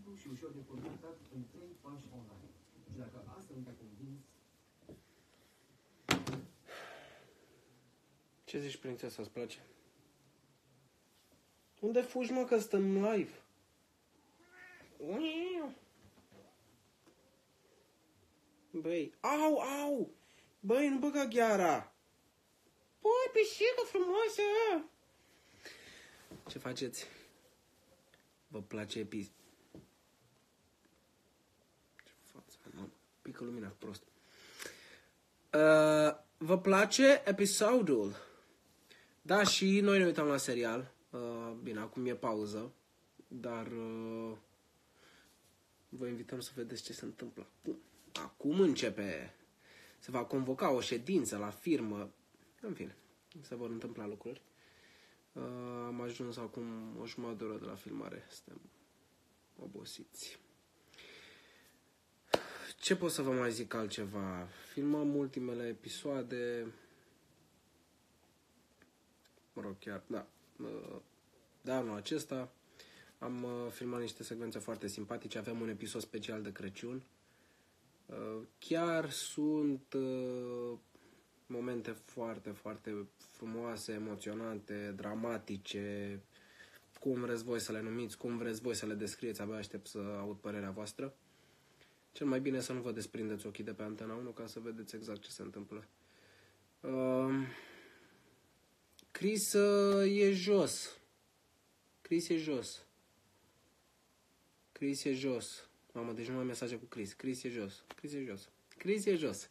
simplu și ușor de formatat în 3 pași online. Și dacă asta nu te-a convins... Ce zici, prințesa, îți place? Unde fugi, mă, că stăm live? Băi, au! Băi, nu băga gheara! Băi, pisică frumoasă! Ce faceți? Vă place Ce față, mă, pică lumina prost. Vă place episodul? Da, și noi ne uităm la serial. Bine, acum e pauză. Dar vă invităm să vedeți ce se întâmplă. Acum începe. Se va convoca o ședință la firmă. În fine, se vor întâmpla lucruri. Am ajuns acum o jumătate de oră de la filmare. Suntem obosiți. Ce pot să vă mai zic altceva? Filmăm ultimele episoade. Mă rog, chiar, da. De anul acesta am filmat niște secvențe foarte simpatice. Avem un episod special de Crăciun. Chiar sunt momente foarte, foarte frumoase, emoționante, dramatice, cum vreți voi să le numiți, cum vreți voi să le descrieți, abia aștept să aud părerea voastră. Cel mai bine să nu vă desprindeți ochii de pe Antena 1 ca să vedeți exact ce se întâmplă. Chris e jos. Chris e jos. Mamă, deci nu mai mesaje cu Chris. Chris e jos.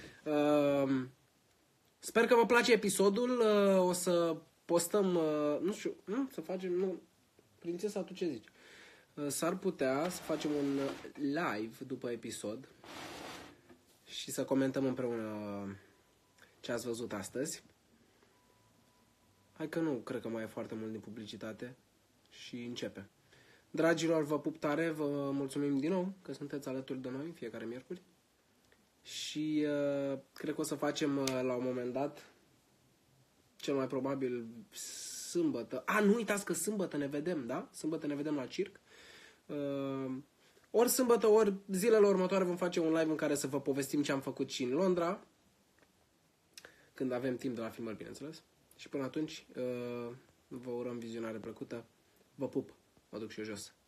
Sper că vă place episodul. O să postăm, nu știu, să facem, nu. Prințesa, tu ce zici? S-ar putea să facem un live după episod și să comentăm împreună ce ați văzut astăzi. Hai că nu cred că mai e foarte mult din publicitate și începe. Dragilor, vă pup tare, vă mulțumim din nou că sunteți alături de noi fiecare miercuri. Și cred că o să facem la un moment dat, cel mai probabil sâmbătă. Nu uitați că sâmbătă ne vedem, da? Sâmbătă ne vedem la circ. Ori sâmbătă, ori zilele următoare vom face un live în care să vă povestim ce am făcut și în Londra. Când avem timp de la filmări, bineînțeles. Și până atunci, vă urăm vizionare plăcută. Vă pup. Mă duc și eu jos.